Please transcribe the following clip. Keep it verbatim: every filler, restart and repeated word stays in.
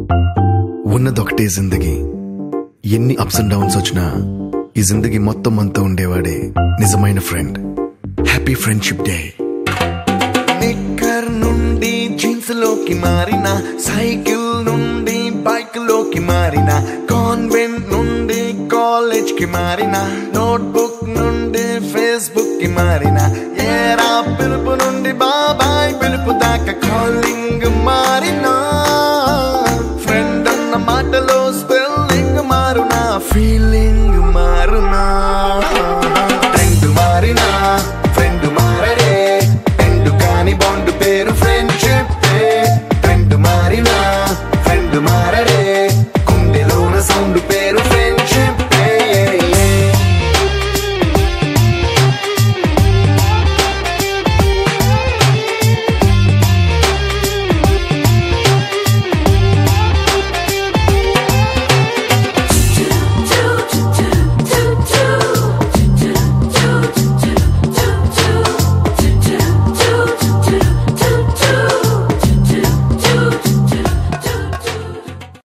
ఉన్నదొకటే జిందగీ, ఎన్ని ups and downs వచ్చినా ఈ జిందగీ మొత్తం అంతా ఉండేవాడే నిజమైన ఫ్రెండ్. Happy friendship day. నిక్కర్ నుండి జీన్స్ లోకి మారిన, సైకిల్ నుండి బైక్ లోకి మారిన, కాన్వెంట్ నుండి కాలేజ్ కి మారిన, నోట్బుక్ నుండి ఫేస్బుక్ కి మారిన, ఏరా పిలుపు నుండి బాబాయ్ పిలుపు దాకా కాలింగ్